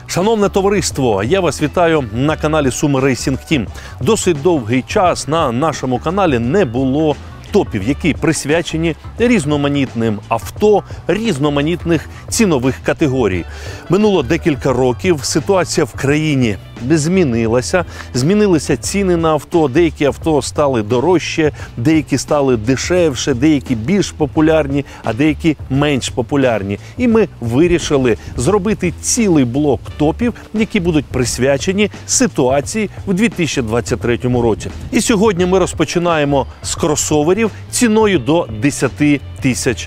Шановне товариство, я вас вітаю на каналі Суми Racing Team. Досить довгий час на нашому каналі не було топів, які присвячені різноманітним авто, різноманітних цінових категорій. Минуло декілька років, ситуація в країні змінилася. Змінилися ціни на авто, деякі авто стали дорожче, деякі стали дешевше, деякі більш популярні, а деякі менш популярні. І ми вирішили зробити цілий блок топів, які будуть присвячені ситуації в 2023 році. І сьогодні ми розпочинаємо з кросоверів ціною до $10 тисяч.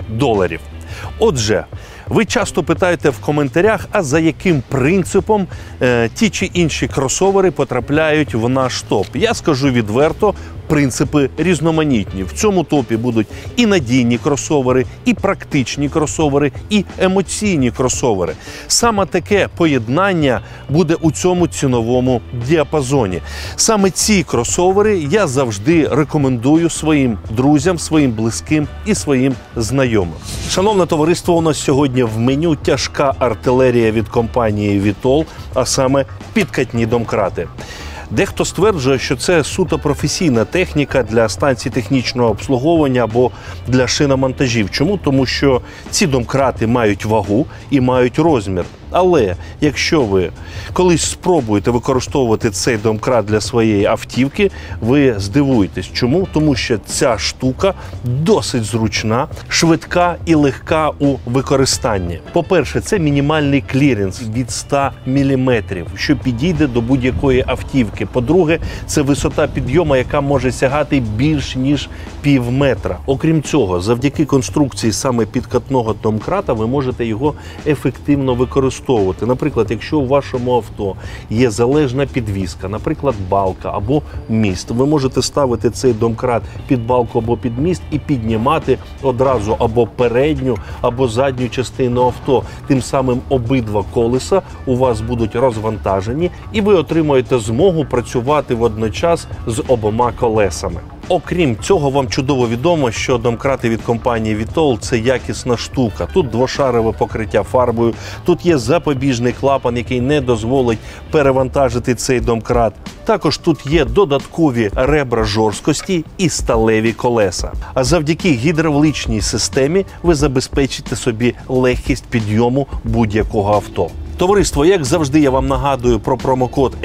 Отже, ви часто питаєте в коментарях, а за яким принципом ті чи інші кросовери потрапляють в наш топ. Я скажу відверто, принципи різноманітні. В цьому топі будуть і надійні кросовери, і практичні кросовери, і емоційні кросовери. Саме таке поєднання буде у цьому ціновому діапазоні. Саме ці кросовери я завжди рекомендую своїм друзям, своїм близьким і своїм знайомим. Шановне товариство, у нас сьогодні в меню тяжка артилерія від компанії Vitol, а саме підкатні домкрати. Дехто стверджує, що це суто професійна техніка для станцій технічного обслуговування або для шиномонтажів. Чому? Тому що ці домкрати мають вагу і мають розмір. Але якщо ви колись спробуєте використовувати цей домкрат для своєї автівки, ви здивуєтесь. Чому? Тому що ця штука досить зручна, швидка і легка у використанні. По-перше, це мінімальний кліренс від 100 мм, що підійде до будь-якої автівки. По-друге, це висота підйому, яка може сягати більш ніж пів метра. Окрім цього, завдяки конструкції саме підкатного домкрата ви можете його ефективно використовувати. Наприклад, якщо у вашому авто є залежна підвіска, наприклад, балка або міст, ви можете ставити цей домкрат під балку або під міст і піднімати одразу або передню, або задню частину авто. Тим самим обидва колеса у вас будуть розвантажені і ви отримаєте змогу працювати водночас з обома колесами. Окрім цього, вам чудово відомо, що домкрати від компанії Vitol – це якісна штука. Тут двошарове покриття фарбою, тут є запобіжний клапан, який не дозволить перевантажити цей домкрат. Також тут є додаткові ребра жорсткості і сталеві колеса. А завдяки гідравличній системі ви забезпечите собі легкість підйому будь-якого авто. Товариство, як завжди, я вам нагадую про промокод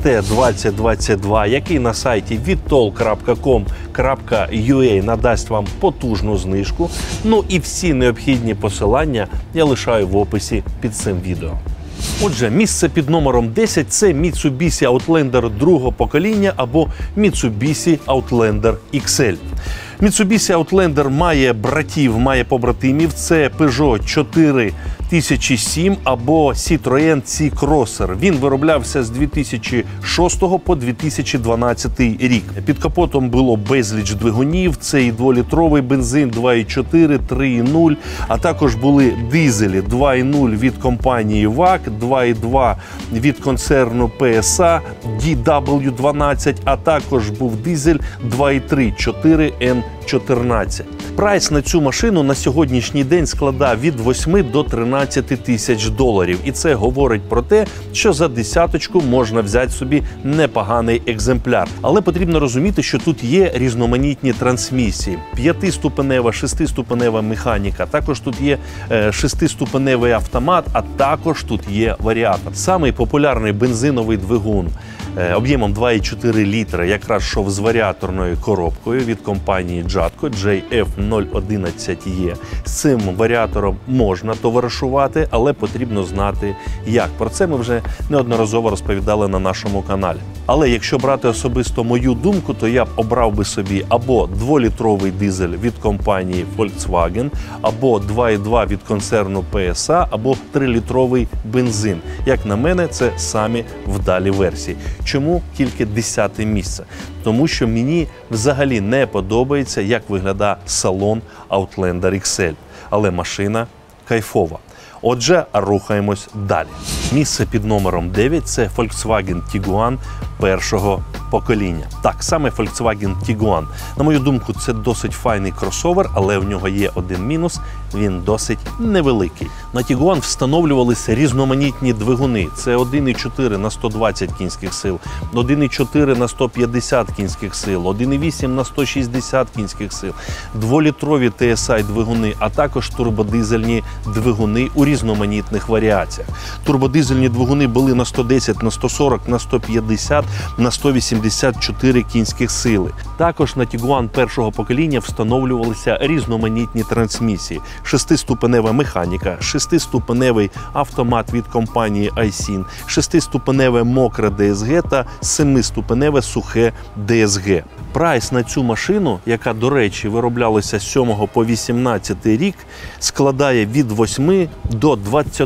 SRT2022, який на сайті vitol.com.ua надасть вам потужну знижку. Ну і всі необхідні посилання я лишаю в описі під цим відео. Отже, місце під номером 10 – це Mitsubishi Outlander другого покоління або Mitsubishi Outlander XL. Mitsubishi Outlander має братів, має побратимів. Це Peugeot 4007 або Citroën C-Crosser. Він вироблявся з 2006 по 2012 рік. Під капотом було безліч двигунів. Це і 2-літровий бензин 2,4, 3,0, а також були дизелі 2,0 від компанії VAG, 2,2 від концерну PSA, DW12, а також був дизель 2,3, 4N14. Прайс на цю машину на сьогоднішній день складає від 8 до 13 тисяч доларів. І це говорить про те, що за десяточку можна взяти собі непоганий екземпляр. Але потрібно розуміти, що тут є різноманітні трансмісії. 5-ступенева, 6-ступенева механіка. Також тут є 6-ступеневий автомат, а також тут є варіатор. Самий популярний бензиновий двигун об'ємом 2,4 літра якраз йшов з варіаторною коробкою від компанії Jatco JF011E. З цим варіатором можна товаришувати, але потрібно знати як. Про це ми вже неодноразово розповідали на нашому каналі. Але якщо брати особисто мою думку, то я б обрав би собі або 2-літровий дизель від компанії Volkswagen, або 2,2 від концерну PSA, або 3-літровий бензин. Як на мене, це самі вдалі версії. Чому тільки 10-те місце? Тому що мені взагалі не подобається, як виглядає салон Outlander XL. Але машина кайфова. Отже, рухаємось далі. Місце під номером 9 – це Volkswagen Tiguan першого покоління. Так, саме Volkswagen Tiguan. На мою думку, це досить файний кросовер, але в нього є один мінус – він досить невеликий. На Tiguan встановлювалися різноманітні двигуни. Це 1,4 на 120 кінських сил, 1,4 на 150 кінських сил, 1,8 на 160 кінських сил, 2-літрові TSI-двигуни, а також турбодизельні двигуни у різноманітних варіаціях. Турбодизельні двигуни були на 110, на 140, на 150, на 184 кінських сили. Також на Tiguan першого покоління встановлювалися різноманітні трансмісії. 6-ступенева механіка, 6-ступеневий автомат від компанії Aisin, 6-ступеневе мокре DSG та 7-ступеневе сухе DSG. Прайс на цю машину, яка, до речі, вироблялася з 7 по 18 рік, складає від 8 до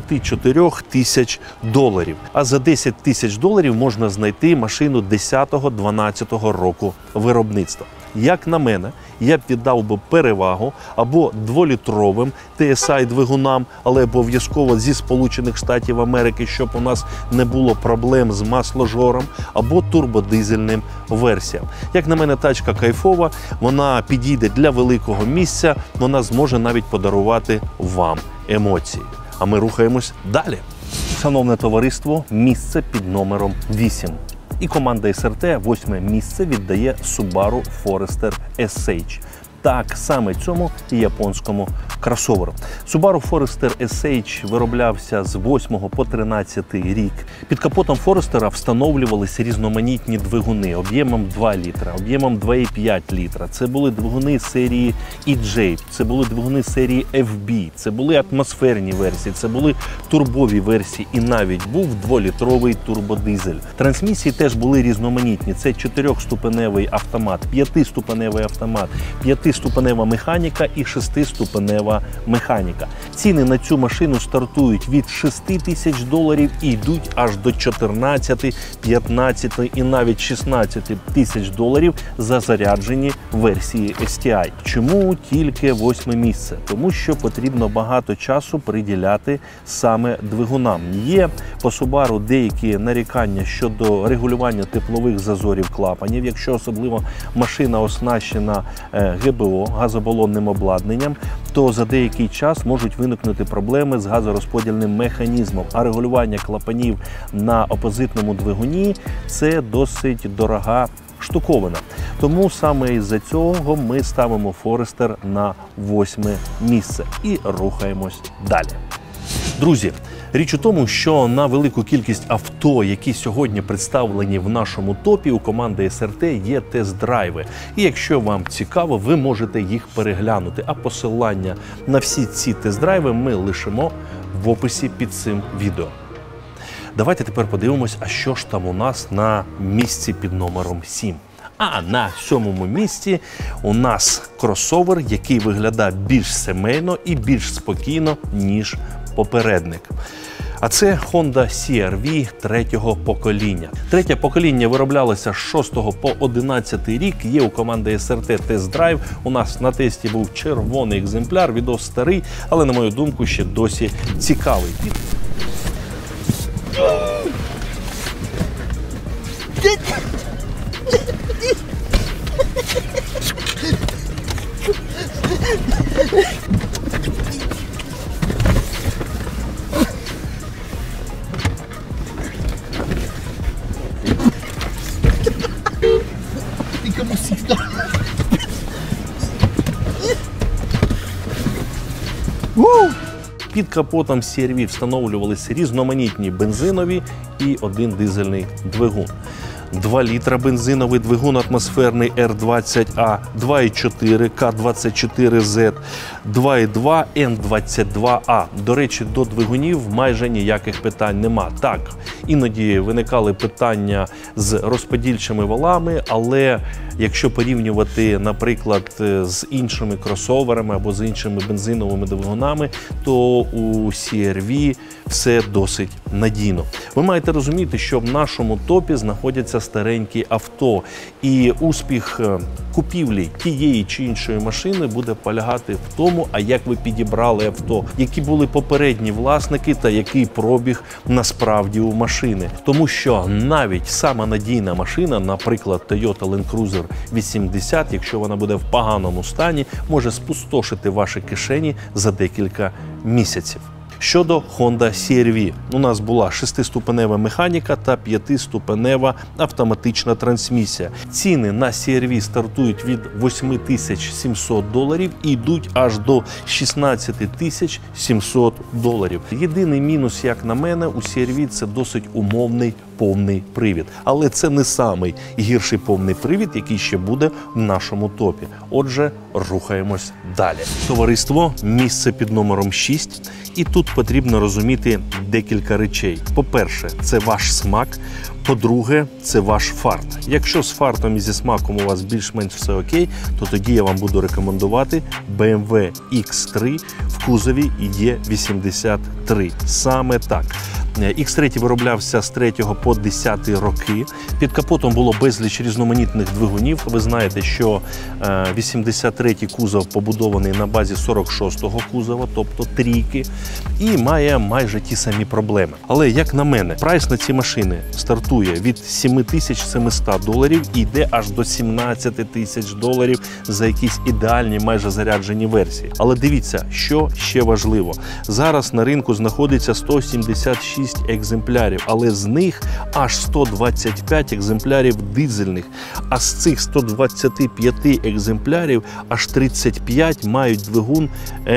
24 тисяч доларів. А за 10 тисяч доларів можна знайти машину 10-12 року виробництва. Як на мене, я б віддав би перевагу або 2-літровим TSI-двигунам, але обов'язково зі Сполучених Штатів Америки, щоб у нас не було проблем з масложором, або турбодизельним версіям. Як на мене, тачка кайфова, вона підійде для великого місця, вона зможе навіть подарувати вам емоції. А ми рухаємось далі. Шановне товариство, місце під номером 8. І команда СРТ 8-ме місце віддає Subaru Forester SH. Так, саме цьому японському кросоверу. Subaru Forester SH вироблявся з 8 по 13 рік. Під капотом Forester встановлювалися різноманітні двигуни об'ємом 2 літра, об'ємом 2,5 літра. Це були двигуни серії EJ, це були двигуни серії FB, це були атмосферні версії, це були турбові версії і навіть був 2-літровий турбодизель. Трансмісії теж були різноманітні. Це 4-ступеневий автомат, 5-ступеневий автомат, 5-ступенева механіка і 6-ступенева механіка. Ціни на цю машину стартують від 6 тисяч доларів і йдуть аж до 14, 15 і навіть 16 тисяч доларів за заряджені версії STI. Чому тільки 8-ме місце? Тому що потрібно багато часу приділяти саме двигунам. Є по Subaru деякі нарікання щодо регулювання теплових зазорів клапанів, якщо особливо машина оснащена ГБО, газобалонним обладнанням, то за деякий час можуть виникнути проблеми з газорозподільним механізмом, а регулювання клапанів на опозитному двигуні – це досить дорога штуковина. Тому саме із-за цього ми ставимо Forester на 8-ме місце і рухаємось далі. Друзі, річ у тому, що на велику кількість авто, які сьогодні представлені в нашому топі, у команди СРТ є тест-драйви. І якщо вам цікаво, ви можете їх переглянути. А посилання на всі ці тест-драйви ми лишимо в описі під цим відео. Давайте тепер подивимось, а що ж там у нас на місці під номером 7. А на 7-му місці у нас кросовер, який виглядає більш сімейно і більш спокійно, ніж попередник. А це Honda CR-V третього покоління. Третє покоління вироблялося з 6 по 11 рік. Є у команди СРТ тест-драйв. У нас на тесті був червоний екземпляр, відос старий, але, на мою думку, ще досі цікавий. Під капотом CR-V встановлювалися різноманітні бензинові і один дизельний двигун. 2 літра бензиновий двигун атмосферний R20A, 2,4 К24Z, 2,2 N22A. До речі, до двигунів майже ніяких питань нема. Так, іноді виникали питання з розподільчими валами, але якщо порівнювати, наприклад, з іншими кросоверами або з іншими бензиновими двигунами, то у CR-V все досить надійно. Ви маєте розуміти, що в нашому топі знаходяться продаються старенькі авто. І успіх купівлі тієї чи іншої машини буде полягати в тому, а як ви підібрали авто, які були попередні власники та який пробіг насправді у машини. Тому що навіть сама надійна машина, наприклад, Toyota Land Cruiser 80, якщо вона буде в поганому стані, може спустошити ваші кишені за декілька місяців. Щодо Honda CR-V. У нас була 6-ступенева механіка та 5-ступенева автоматична трансмісія. Ціни на CR-V стартують від $8700 і йдуть аж до $16700. Єдиний мінус, як на мене, у CR-V – це досить умовний повний привід. Але це не самий гірший повний привід, який ще буде в нашому топі. Отже, рухаємось далі. Товариство, місце під номером 6. І тут потрібно розуміти декілька речей. По-перше, це ваш смак. По-друге, це ваш фарт. Якщо з фартом і зі смаком у вас більш-менш все окей, то тоді я вам буду рекомендувати BMW X3 в кузові E83. Саме так. X3 вироблявся з 3 по 10 роки. Під капотом було безліч різноманітних двигунів. Ви знаєте, що 83-й кузов побудований на базі 46-го кузова, тобто трійки, і має майже ті самі проблеми. Але, як на мене, прайс на ці машини стартує від $7700 і йде аж до $17000 за якісь ідеальні, майже заряджені версії. Але дивіться, що ще важливо. Зараз на ринку знаходиться 176 екземплярів, але з них аж 125 екземплярів дизельних. А з цих 125 екземплярів аж 35 мають двигун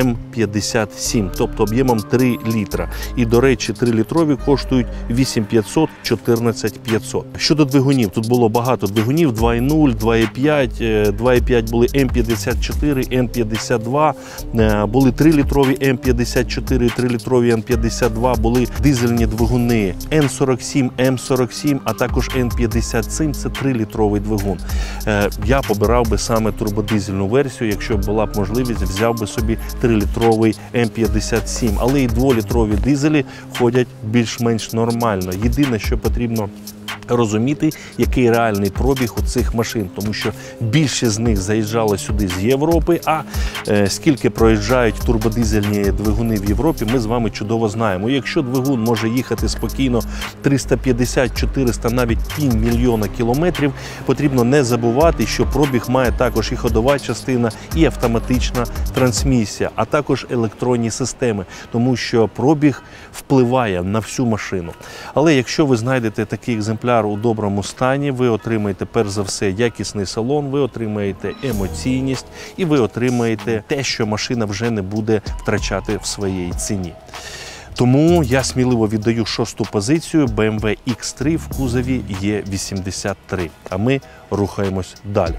М57, тобто об'ємом 3 літра. І, до речі, 3-літрові коштують 8500, 14500. Щодо двигунів, тут було багато двигунів: 2.0, 2.5, 2.5 були М54, М52, були 3-літрові М54, 3-літрові М52, були дизельні двигуни Н47, М47, а також Н57 – це 3-літровий двигун. Я побирав би саме турбодизельну версію, якщо б була б можливість, взяв би собі 3-літровий М57, але і 2-літрові дизелі ходять більш-менш нормально. Єдине, що потрібно розуміти, який реальний пробіг у цих машин, тому що більшість з них заїжджали сюди з Європи, а скільки проїжджають турбодизельні двигуни в Європі, ми з вами чудово знаємо. Якщо двигун може їхати спокійно 350-400, навіть півмільйона кілометрів, потрібно не забувати, що пробіг має також і ходова частина, і автоматична трансмісія, а також електронні системи, тому що пробіг впливає на всю машину. Але якщо ви знайдете такий екземпляр у доброму стані, ви отримаєте перш за все якісний салон, ви отримаєте емоційність і ви отримаєте те, що машина вже не буде втрачати в своїй ціні. Тому я сміливо віддаю 6-ту позицію BMW X3 в кузові E83. А ми рухаємось далі.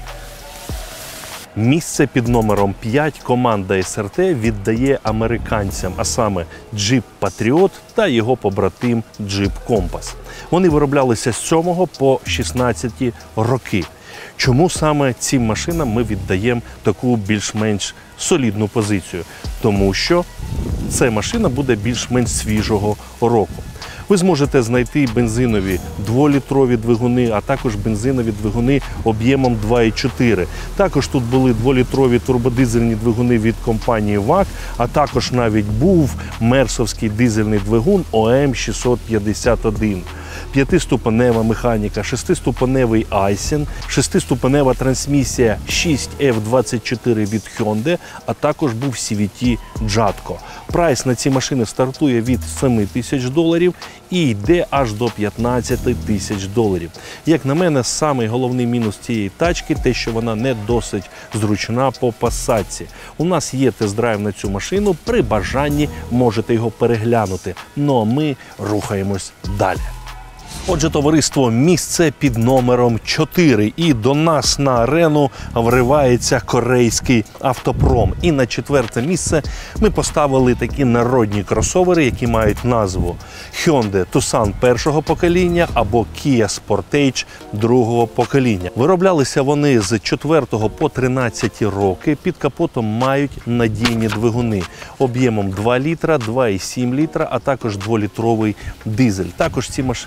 Місце під номером 5 команда СРТ віддає американцям, а саме Jeep Patriot та його побратим Jeep Compass. Вони вироблялися з 7 по 16 роки. Чому саме цим машинам ми віддаємо таку більш-менш солідну позицію? Тому що ця машина буде більш-менш свіжого року. Ви зможете знайти бензинові 2-літрові двигуни, а також бензинові двигуни об'ємом 2,4. Також тут були 2-літрові турбодизельні двигуни від компанії ВАК, а також навіть був мерсовський дизельний двигун ОМ651. 5-ступенева механіка, 6-ступеневий Айсен, 6-ступенева трансмісія 6F24 від Hyundai, а також був CVT Jatco. Прайс на ці машини стартує від $7000 і йде аж до $15000. Як на мене, самий головний мінус цієї тачки – те, що вона не досить зручна по посадці. У нас є тест-драйв на цю машину, при бажанні можете його переглянути. Ну а ми рухаємось далі. Отже, товариство, місце під номером 4. І до нас на арену вривається корейський автопром. І на 4-те місце ми поставили такі народні кросовери, які мають назву Hyundai Tucson першого покоління або Kia Sportage другого покоління. Вироблялися вони з 4 по 13 роки. Під капотом мають надійні двигуни об'ємом 2 літра, 2,7 літра, а також 2-літровий дизель. Також ці машини мають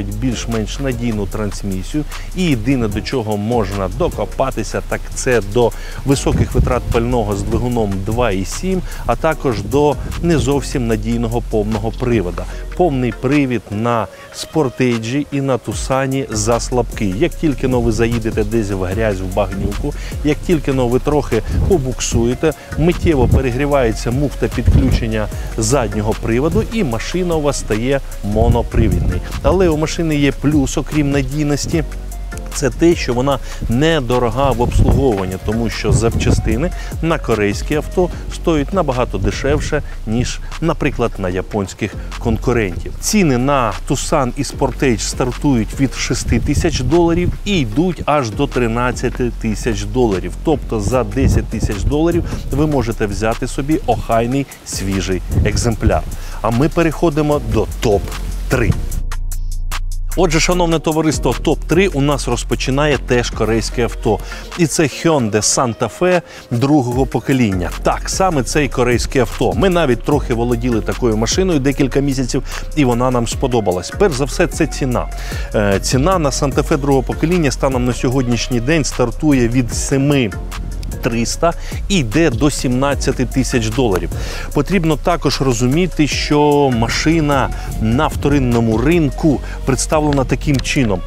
мають більш-менш надійну трансмісію. І єдине, до чого можна докопатися, так це до високих витрат пального з двигуном 2,7, а також до не зовсім надійного повного привода. Повний привід на Sportage і на Тусані заслабкий. Як тільки ви заїдете десь в грязь, в багнюку, як тільки ви трохи побуксуєте, миттєво перегрівається муфта підключення заднього приводу і машина у вас стає монопривідною. Але у машини є плюс, окрім надійності. Це те, що вона недорога в обслуговуванні, тому що запчастини на корейські авто стоять набагато дешевше, ніж, наприклад, на японських конкурентів. Ціни на Tucson і Sportage стартують від $6000 і йдуть аж до $13000. Тобто за $10 000 ви можете взяти собі охайний свіжий екземпляр. А ми переходимо до топ-3. Отже, шановне товариство, топ-3 у нас розпочинає теж корейське авто. І це Hyundai Santa Fe другого покоління. Так, саме цей корейське авто. Ми навіть трохи володіли такою машиною декілька місяців, і вона нам сподобалась. Перш за все, це ціна. Ціна на Santa Fe другого покоління станом на сьогоднішній день стартує від 7300 і йде до $17000. Потрібно також розуміти, що машина на вторинному ринку представлена таким чином.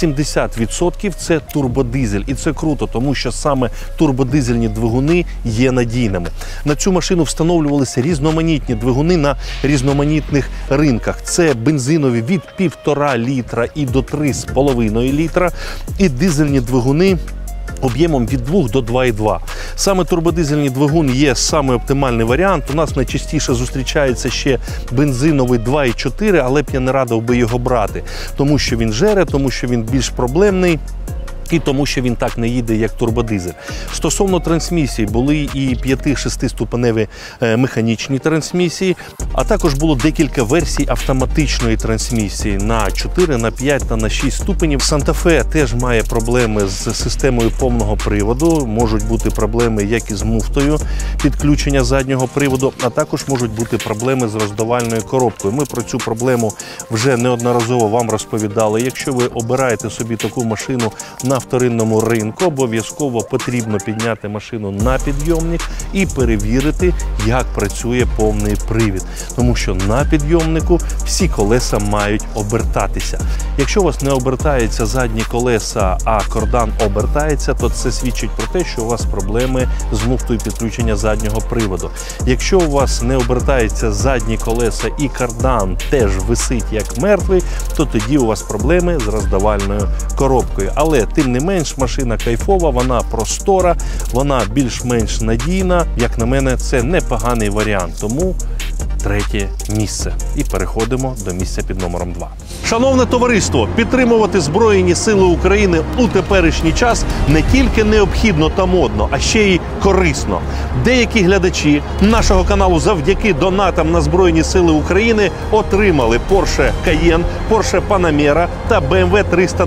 80% це турбодизель. І це круто, тому що саме турбодизельні двигуни є надійними. На цю машину встановлювалися різноманітні двигуни на різноманітних ринках. Це бензинові від 1,5 літра і до 3,5 літра. І дизельні двигуни об'ємом від 2 до 2,2. Саме турбодизельний двигун є саме оптимальний варіант. У нас найчастіше зустрічається ще бензиновий 2,4, але б я не радив би його брати, тому що він жере, тому що він більш проблемний. І тому, що він так не їде, як турбодизель. Стосовно трансмісії, були і 5-6-ступеневі механічні трансмісії, а також було декілька версій автоматичної трансмісії на 4, на 5 та на 6 ступенів. Santa Fe теж має проблеми з системою повного приводу, можуть бути проблеми як із муфтою підключення заднього приводу, а також можуть бути проблеми з роздавальною коробкою. Ми про цю проблему вже неодноразово вам розповідали. Якщо ви обираєте собі таку машину на вторинному ринку, обов'язково потрібно підняти машину на підйомник і перевірити, як працює повний привід. Тому що на підйомнику всі колеса мають обертатися. Якщо у вас не обертаються задні колеса, а кардан обертається, то це свідчить про те, що у вас проблеми з муфтою підключення заднього приводу. Якщо у вас не обертаються задні колеса і кардан теж висить як мертвий, то тоді у вас проблеми з роздавальною коробкою. Але тим не менш, машина кайфова, вона простора, вона більш-менш надійна. Як на мене, це непоганий варіант. Тому третє місце. І переходимо до місця під номером 2. Шановне товариство, підтримувати Збройні Сили України у теперішній час не тільки необхідно та модно, а ще й корисно. Деякі глядачі нашого каналу завдяки донатам на Збройні Сили України отримали Porsche Cayenne, Porsche Panamera та BMW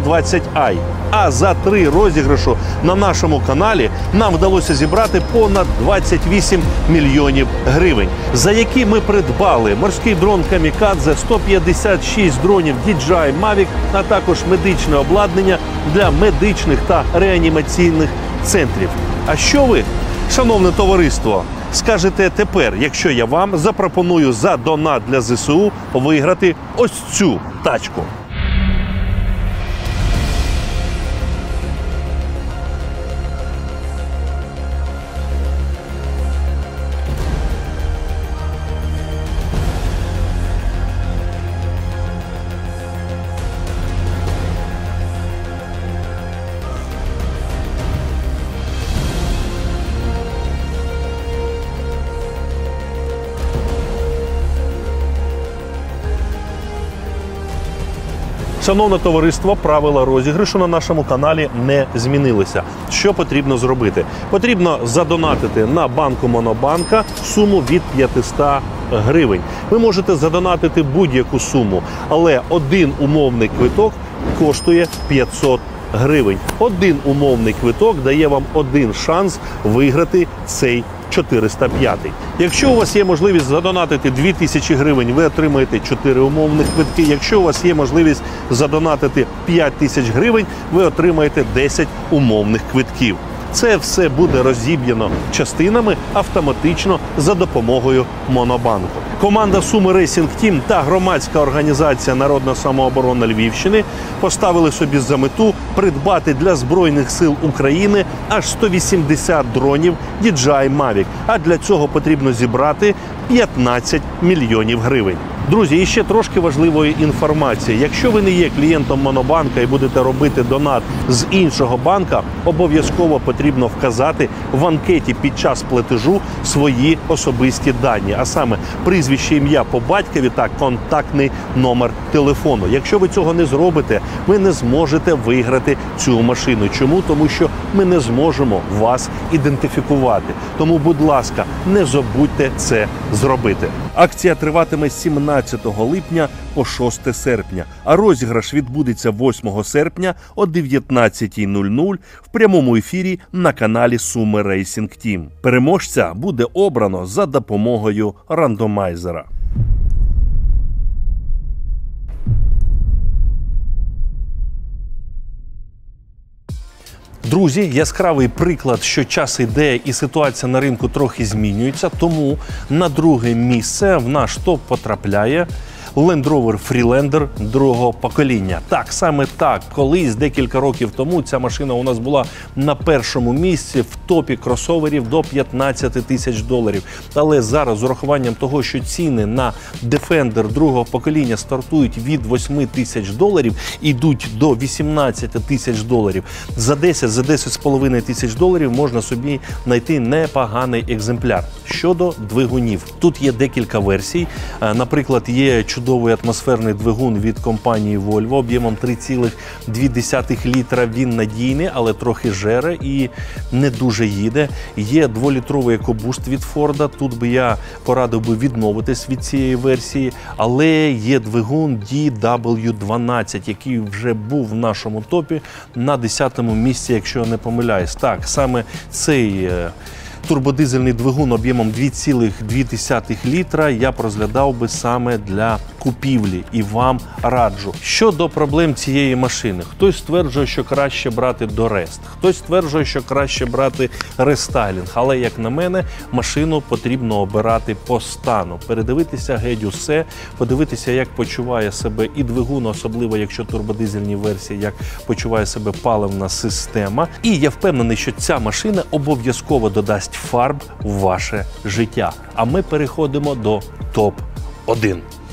320i. А за 3 розіграшу на нашому каналі нам вдалося зібрати понад 28 мільйонів гривень, за які ми придбали морський дрон Камікадзе, 156 дронів DJI Mavic, а також медичне обладнання для медичних та реанімаційних центрів. А що ви, шановне товариство, скажете тепер, якщо я вам запропоную за донат для ЗСУ виграти ось цю тачку? Шановне товариство, правила розіграшу на нашому каналі не змінилися. Що потрібно зробити? Потрібно задонатити на банку Монобанка суму від 500 гривень. Ви можете задонатити будь-яку суму, але один умовний квиток коштує 500 гривень. Один умовний квиток дає вам один шанс виграти цей 405. Якщо у вас є можливість задонатити 2000 гривень, ви отримаєте 4 умовних квитки. Якщо у вас є можливість задонатити 5000 гривень, ви отримаєте 10 умовних квитків. Це все буде розіб'яно частинами автоматично за допомогою Монобанку. Команда Суми Racing Team та громадська організація Народна самооборона Львівщини поставили собі за мету придбати для Збройних сил України аж 180 дронів DJI Mavic. А для цього потрібно зібрати 15 мільйонів гривень. Друзі, і ще трошки важливої інформації. Якщо ви не є клієнтом Монобанка і будете робити донат з іншого банка, обов'язково потрібно вказати в анкеті під час платежу свої особисті дані, а саме прізвище, ім'я по батькові та контактний номер телефону. Якщо ви цього не зробите, ви не зможете виграти цю машину. Чому? Тому що ми не зможемо вас ідентифікувати. Тому, будь ласка, не забудьте це зробити. Акція триватиме з 17 липня по 6 серпня, а розіграш відбудеться 8 серпня о 19:00 в прямому ефірі на каналі Суми Racing Team. Переможця буде обрано за допомогою рандомайзера. Друзі, яскравий приклад, що час іде і ситуація на ринку трохи змінюється, тому на друге місце в наш топ потрапляє Land Rover Freelander другого покоління. Так, саме так, колись декілька років тому ця машина у нас була на першому місці в топі кросоверів до 15 тисяч доларів. Але зараз з урахуванням того, що ціни на Defender другого покоління стартують від 8 тисяч доларів, ідуть до 18 тисяч доларів. За 10,5 тисяч доларів можна собі знайти непоганий екземпляр. Щодо двигунів. Тут є декілька версій. Наприклад, є чудовий атмосферний двигун від компанії Volvo об'ємом 3,2 літра. Він надійний, але трохи жере і не дуже їде. Є 2-літровий екобуст від Ford. Тут би я порадив би відмовитись від цієї версії. Але є двигун DW12, який вже був в нашому топі на 10-му місці, якщо я не помиляюсь. Так, саме цей турбодизельний двигун об'ємом 2,2 літра я б розглядав би саме для купівлі і вам раджу. Щодо проблем цієї машини. Хтось стверджує, що краще брати дорест, хтось стверджує, що краще брати рестайлінг. Але, як на мене, машину потрібно обирати по стану. Передивитися геть усе, подивитися, як почуває себе і двигун, особливо якщо турбодизельні версії, як почуває себе паливна система. І я впевнений, що ця машина обов'язково додасть фарб в ваше життя. А ми переходимо до топ-1.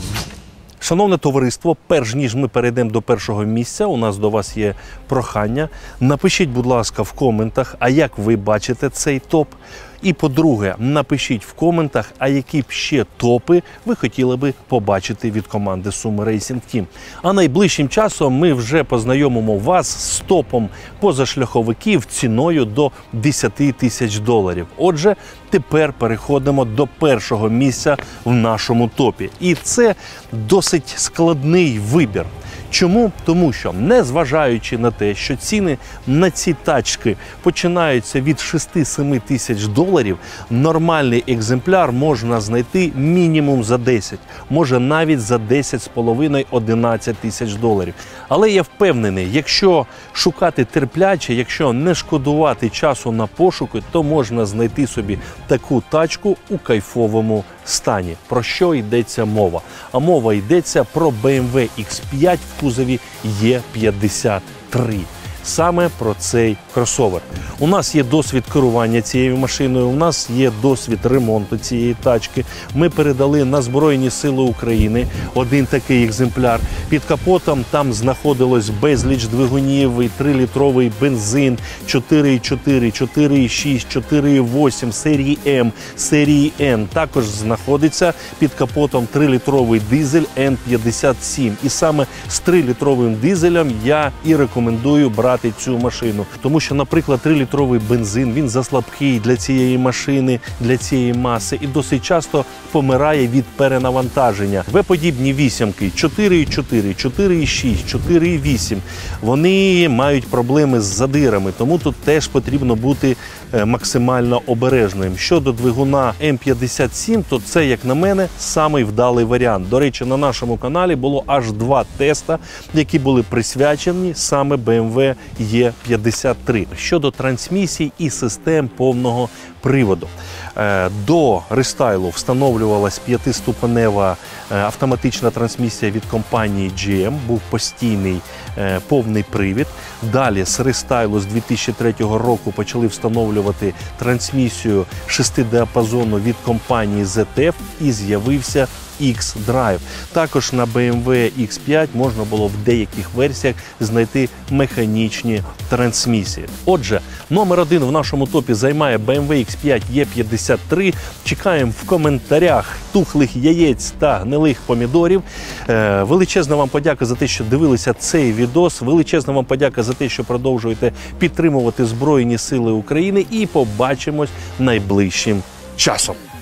Шановне товариство, перш ніж ми перейдемо до першого місця, у нас до вас є прохання. Напишіть, будь ласка, в коментах, а як ви бачите цей топ. І, по-друге, напишіть в коментах, а які б ще топи ви хотіли би побачити від команди Суми Racing Team. А найближчим часом ми вже познайомимо вас з топом позашляховиків ціною до 10 тисяч доларів. Отже, тепер переходимо до першого місця в нашому топі. І це досить складний вибір. Чому? Тому що, незважаючи на те, що ціни на ці тачки починаються від 6-7 тисяч доларів, нормальний екземпляр можна знайти мінімум за 10, може навіть за 10,5-11 тисяч доларів. Але я впевнений, якщо шукати терпляче, якщо не шкодувати часу на пошуки, то можна знайти собі таку тачку у кайфовому стані. Про що йдеться мова? А мова йдеться про BMW X5 в кузові E53. Саме про цей кросовер. У нас є досвід керування цією машиною, у нас є досвід ремонту цієї тачки. Ми передали на Збройні Сили України один такий екземпляр. Під капотом там знаходилось безліч двигунів, і 3-літровий бензин, 4,4, 4,6, 4,8, серії М, серії Н. Також знаходиться під капотом 3-літровий дизель N57. І саме з 3-літровим дизелем я і рекомендую брати обирати цю машину. Тому що, наприклад, 3-літровий бензин, він заслабкий для цієї машини, для цієї маси і досить часто помирає від перенавантаження. В-подібні вісімки 4,4, 4,6, 4,8, вони мають проблеми з задирами, тому тут теж потрібно бути максимально обережним. Щодо двигуна М57, то це, як на мене, самий вдалий варіант. До речі, на нашому каналі було аж 2 теста, які були присвячені саме BMW E53. Щодо трансмісій і систем повного приводу. До рестайлу встановлювалась 5-ступенева автоматична трансмісія від компанії GM, був постійний повний привід. Далі з рестайлу з 2003 року почали встановлювати трансмісію 6-діапазону від компанії ZF і з'явився X-Drive. Також на BMW X5 можна було в деяких версіях знайти механічні трансмісії. Отже, номер 1 в нашому топі займає BMW X5 E53. Чекаємо в коментарях тухлих яєць та гнилих помідорів. Величезна вам подяка за те, що дивилися цей відос. Величезна вам подяка за те, що продовжуєте підтримувати Збройні Сили України. І побачимось найближчим часом.